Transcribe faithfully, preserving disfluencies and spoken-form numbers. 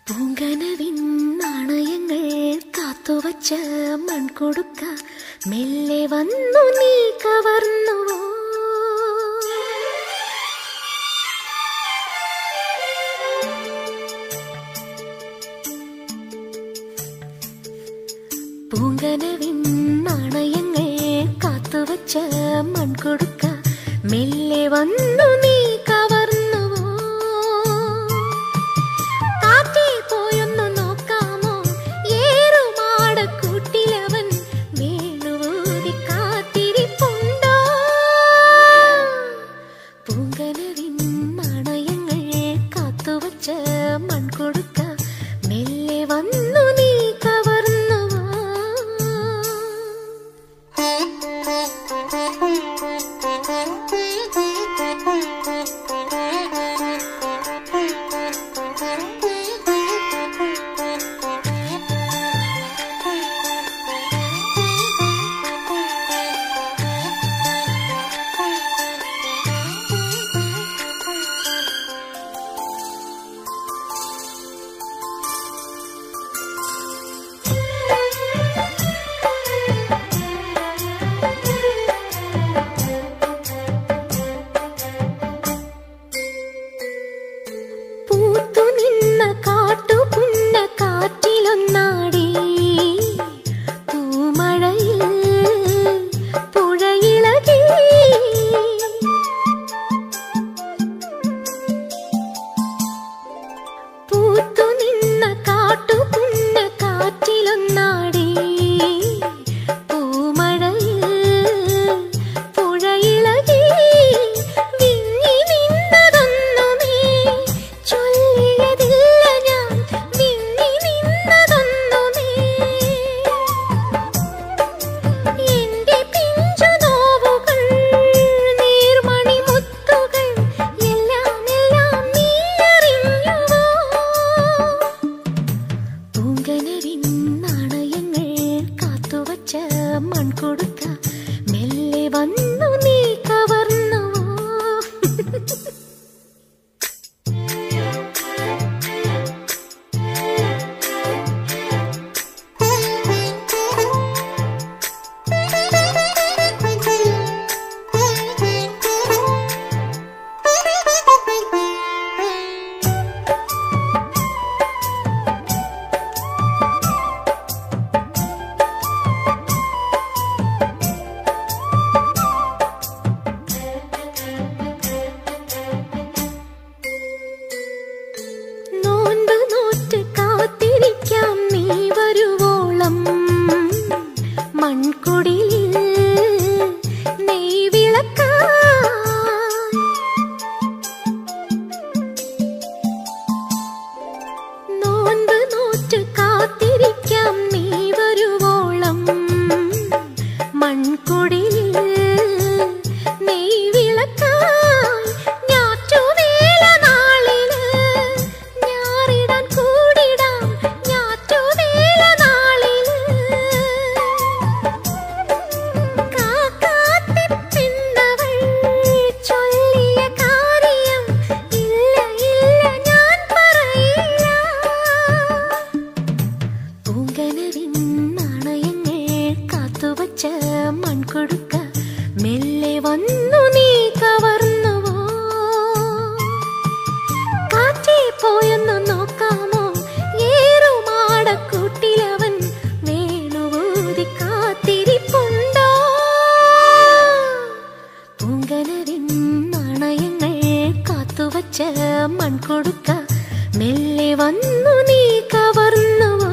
പൂങ്കനവിൻ നാണയങ്ങൾ കാത്തുവച്ച മൺകൊടുക്ക മെല്ലെ വന്നു നീ കവർന്നുവോ. പൂങ്കനവിൻ നാണയങ്ങൾ കാത്തുവച്ച മൺകൊടുക്ക മെല്ലെ വന്നു നീ കവർന്നുവോ. കാറ്റേ പോയൊന്നു നോക്കാമോ ഏറുമാടക്കൂട്ടിലവൻ വേണുവൂതി കാത്തിരിപ്പുണ്ടോ. പൂങ്കനവിൻ നാണയങ്ങൾ കാത്തുവച്ച മൺകൊടുക്ക മെല്ലെ വന്നു നീ കവർന്നുവോ. മൺകൊടുക്ക മെല്ലെ വന്നു നീ കവർന്നുവോ. മൺകൊടുക്ക മെല്ലെ വന്നു നീ കവർന്നുവോ. കാറ്റേ പോയൊന്നു നോക്കാമോ ഏറുമാടക്കൂട്ടിലവൻ വേണുവൂതി കാത്തിരിപ്പുണ്ടോ. പൂങ്കനവിൻ നാണയങ്ങൾ കാത്തുവച്ച മൺകൊടുക്ക മെല്ലെ വന്നു നീ കവർന്നുവോ.